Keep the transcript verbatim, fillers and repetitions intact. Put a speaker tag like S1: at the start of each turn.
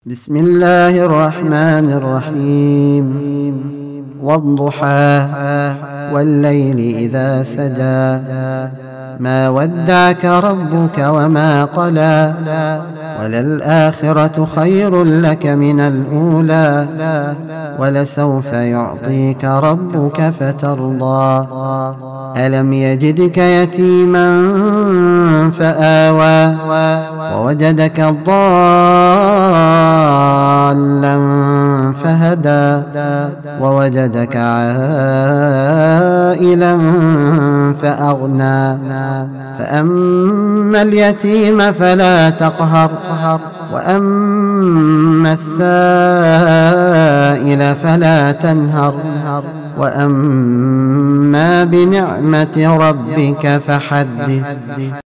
S1: بسم الله الرحمن الرحيم والضحى والليل إذا سجى ما ودعك ربك وما قلى وللآخرة خير لك من الأولى ولسوف يعطيك ربك فترضى ألم يجدك يتيما فآوى ووجدك ضالا فهدى ووجدك عائلا فأغنى فأما اليتيم فلا تقهر وأما السائل فلا تنهر وأما بنعمة ربك فحدث.